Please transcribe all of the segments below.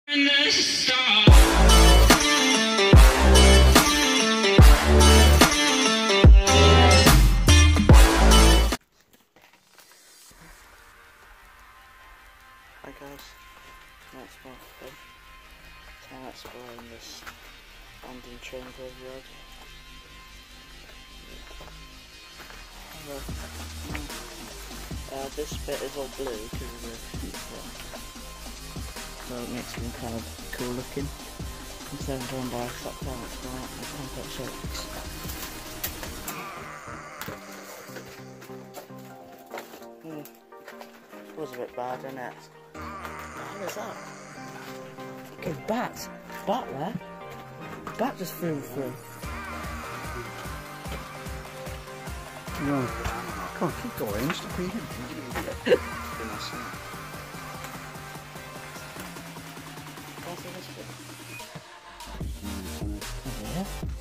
The star. Hi guys, that's Mark. So I'm exploring this abandoned train graveyard. This bit is all blue because of the so it makes them kind of cool looking. Instead of going by a shop down, it's going out with complex shapes. It was a bit bad, isn't it? What is that? Okay, bat! Bat there? Bat just flew through. No. Come on, keep going, stop eating. Yeah.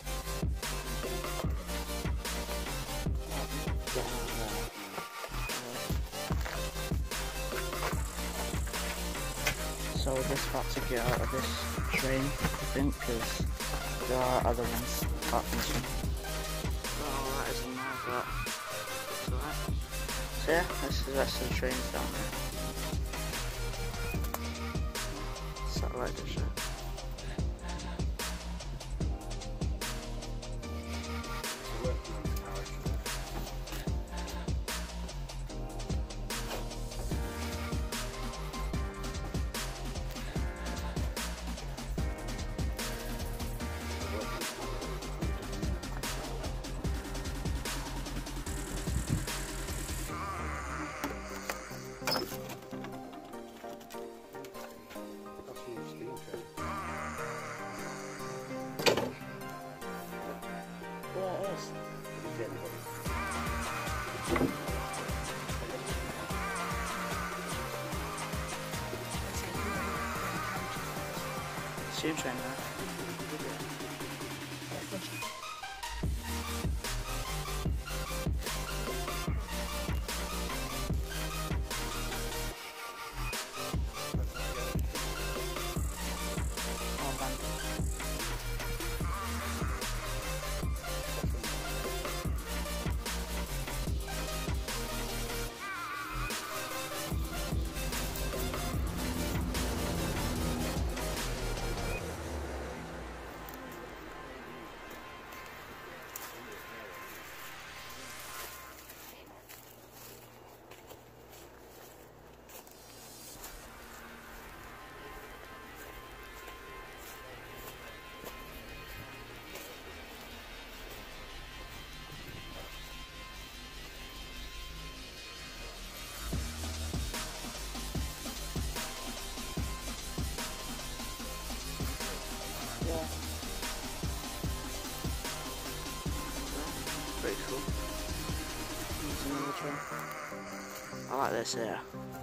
So we're just about to get out of this train, I think, because there are other ones apart from this one. Oh, that isn't there, but it's alright. So yeah, this is the rest of the trains down there. Satellite dish. Steam train there. Pretty cool. There's another train. I like this here.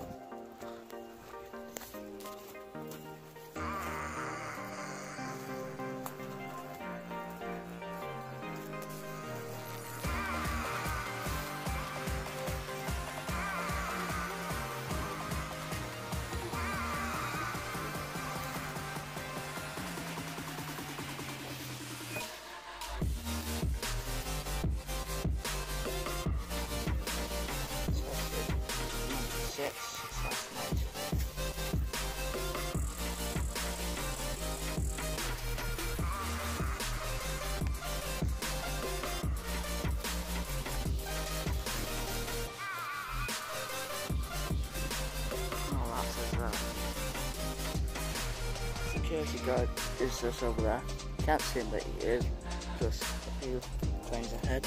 Security guard is just over there. Can't see him, but he is just a few trains ahead.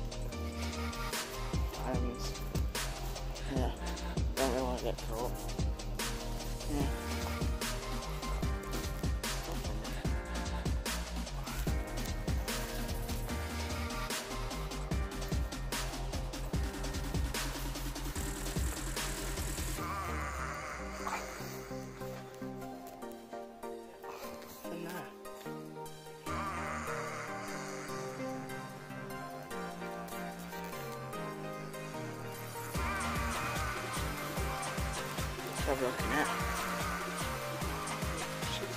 And yeah, don't really want to get caught. Yeah. Have a look in it.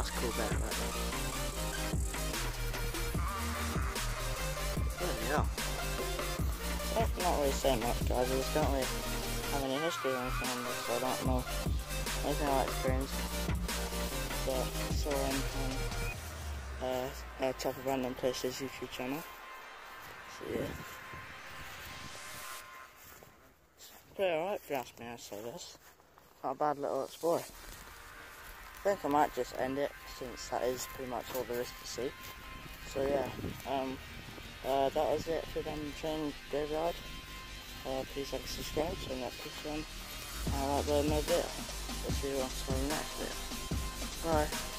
that's a cool bit right there. Bloody hell. Not really saying much, guys. I just don't really have any history or anything on this, so I don't know anything about experience. But I saw him on Top of Random Places YouTube channel. So yeah. It's pretty alright if you ask me, I say this. Not a bad little explore. I think I might just end it, since that is pretty much all there is to see. So yeah, that was it for them train graveyard. Please like and subscribe, so that push on. I like the no bit. We'll see you on the next video. Bye.